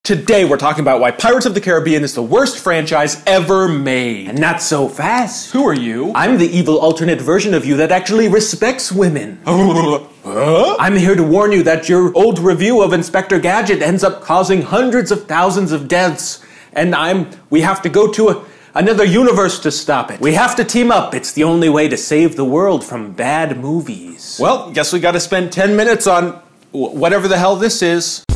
Today we're talking about why Pirates of the Caribbean is the worst franchise ever made. And not so fast. Who are you? I'm the evil alternate version of you that actually respects women. Huh? I'm here to warn you that your old review of Inspector Gadget ends up causing hundreds of thousands of deaths. And we have to go to another universe to stop it. We have to team up. It's the only way to save the world from bad movies. Well, guess we gotta spend 10 minutes on whatever the hell this is.